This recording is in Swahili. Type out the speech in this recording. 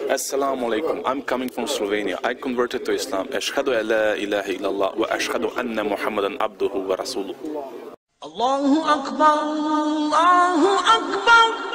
Assalamu alaikum. I'm coming from Slovenia. I converted to Islam. Ashhadu an la ilaha illallah wa ashhadu anna Muhammadan abduhu wa rasuluh. Allahu Akbar, Allahu Akbar.